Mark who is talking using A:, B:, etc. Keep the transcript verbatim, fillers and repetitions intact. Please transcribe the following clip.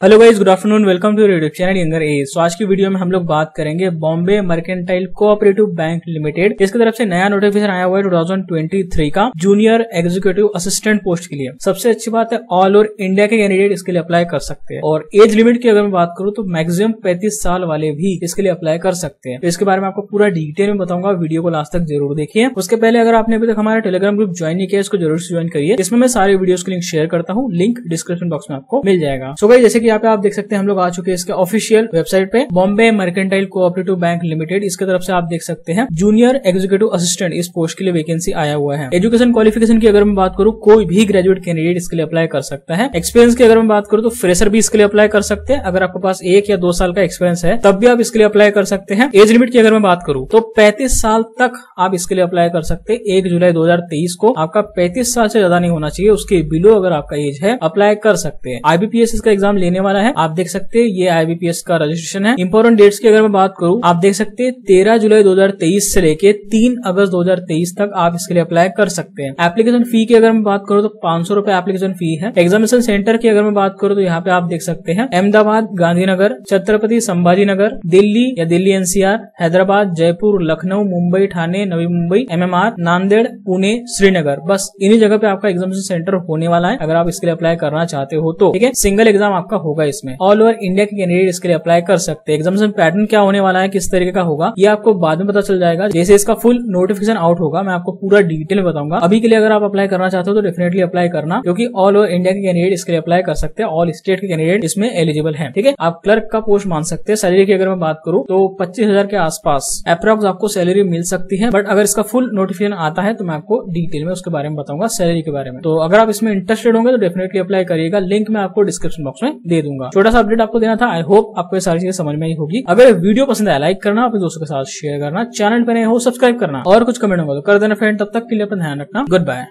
A: Hello guys, good afternoon, welcome to radio channel younger age. तो आज की video में हम लोग बात करेंगे Bombay mercantile cooperative bank limited. इसकी तरफ से नया नोटिफिकेशन आया हुआ है दो हज़ार तेईस का जूनियर एग्जीक्यूटिव असिस्टेंट पोस्ट के लिए। सबसे अच्छी बात है ऑल ओवर इंडिया के कैंडिडेट इसके लिए अप्लाई कर सकते हैं और एज लिमिट की अगर मैं बात करूं तो मैक्सिमम पैंतीस साल वाले भी इसके लिए अप्लाई कर सकते हैं। तो इसके बारे में आपको पूरा डिटेल में बताऊंगा, वीडियो को लास्ट तक जरूर देखिए। उसके पहले अगर आपने अभी तक हमारा टेलीग्राम ग्रुप ज्वाइन नहीं किया इसको जरूर से ज्वाइन करिए। इसमें मैं सारे वीडियोस के लिंक शेयर करता हूँ, लिंक डिस्क्रिप्शन बॉक्स में आपको मिल जाएगा। सो गाइस, जैसे कि यहाँ पे आप देख सकते हैं हम लोग आ चुके हैं इसके ऑफिशियल वेबसाइट पे, Bombay mercantile cooperative bank limited. इसके तरफ से आप देख सकते हैं जूनियर एग्जीक्यूटिव असिस्टेंट इस पोस्ट के लिए वैकेंसी आया हुआ है। एजुकेशन क्वालिफिकेशन की अगर मैं बात करूं, कोई भी ग्रेजुएट कैंडिडेट इसके लिए अप्लाई कर सकता है। एक्सपीरियंस की अगर मैं बात करूं तो फ्रेशर भी इसके लिए अप्लाई कर सकते हैं। अगर आपके पास एक या दो साल का एक्सपीरियंस है तब भी आप इसके लिए अप्लाई कर सकते हैं। एज लिमिट की अगर मैं बात करूं तो पैंतीस साल तक आप इसके लिए अप्लाई कर सकते हैं। एक जुलाई दो हजार तेईस को आपका पैंतीस साल से ज्यादा नहीं होना चाहिए, उसके बिलो अगर आपका एज है अप्लाई कर सकते हैं। आईबीपीएस इसका एग्जाम लेने वाला है, आप देख सकते हैं ये आईबीपीएस का रजिस्ट्रेशन है। इंपॉर्टेंट डेट्स की अगर मैं बात करूं, आप देख सकते हैं तेरह जुलाई दो हजार तेईस से लेके तीन अगस्त दो हजार तेईस तक आप इसके लिए अप्लाई कर सकते हैं। एप्लीकेशन फी की अगर मैं बात करूं तो पांच सौ रुपए एप्लीकेशन फी है। एग्जामिनेशन सेंटर की अगर मैं बात करूं तो यहाँ पे आप देख सकते हैं अहमदाबाद, गांधीनगर, छत्रपति संभाजी नगर, दिल्ली या दिल्ली एनसीआर, हैदराबाद, जयपुर, लखनऊ, मुंबई, ठाणे, नवी मुंबई, एमएमआर, नांदेड़, पुणे, श्रीनगर, बस इन्हीं जगह पे आपका एग्जामिनेशन सेंटर होने वाला है। अगर आप इसके लिए अप्लाई करना चाहते हो तो ठीक है, सिंगल एग्जाम आपका होगा इसमें। ऑल ओवर इंडिया के कैंडिडेट इसके लिए अप्लाई कर सकते हैं। एग्जामिनेशन पैटर्न क्या होने वाला है, किस तरीके का होगा, ये आपको बाद में पता चल जाएगा। जैसे इसका फुल नोटिफिकेशन आउट होगा मैं आपको पूरा डिटेल में बताऊंगा। अभी के लिए अगर आप अप्लाई करना चाहते हो तो डेफिनेटली अप्लाई करना, क्योंकि ऑल ओवर इंडिया के कैंडिडेट इसके लिए अप्लाई कर सकते हैं। ऑल स्टेट के कैंडिडेट इसमें एलिजिबल है। ठीक है, आप क्लर्क का पोस्ट मान सकते हैं। सैलरी की अगर मैं बात करूं तो पच्चीस हजार के आसपास अप्रॉक्स आपको सैलरी मिल सकती है। बट अगर इसका फुल नोटिफिकेशन आता है तो मैं आपको डिटेल में उसके बारे में बताऊंगा, सैलरी के बारे में। तो अगर आप इसमें इंटरेस्टेड होंगे तो डेफिनेटली अप्लाई करिएगा। लिंक मैं आपको डिस्क्रिप्शन बॉक्स में दे दूंगा। छोटा सा अपडेट आपको देना था। आई होप आपको ये सारी चीजें समझ में आई होगी। अगर वीडियो पसंद आया लाइक करना, अपने दोस्तों के साथ शेयर करना, चैनल पर नए हो सब्सक्राइब करना और कुछ कमेंट होगा तो कर देना फ्रेंड। तब तक के लिए अपना ध्यान रखना। Good bye.